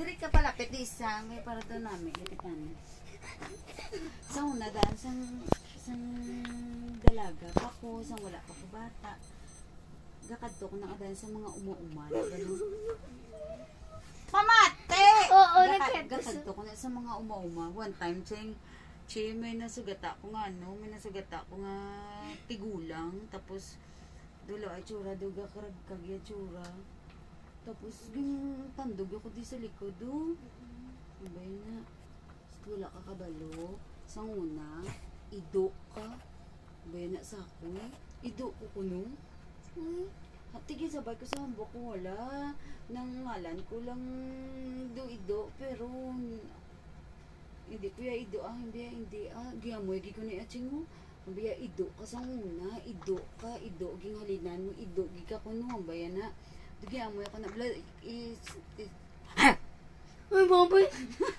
Diri ka palapit isa, may para to namin, lipitan. Sa una daan, sang dalaga, ako, sang wala pa ko bata. Gakadto ko nakadaan sa mga uma-uma. Pamate! Oo, Gakadto ko na sa mga uma-uma. One time, may nasugata ko nga, may nasugata ko nga tigulang. Tapos, dulo ay tsura, duga karagkag ya tsura. Tapos, yung tandog ako di sa likod, Abay na, wala ka kabalo. Sang una, ido ka. Abay na sa ako, ido ko kuno. Tigil sabay ko sa hambok ko, wala. Nang ngalan ko lang ido, pero hindi ko ya ido, hindi. Giyamoy, ko na ating mo. Abay ya, ido ka sang una, ido ka, ging halinan mo, ido, ka kuno, abay na. Giyamoy ako na, Ay, babay.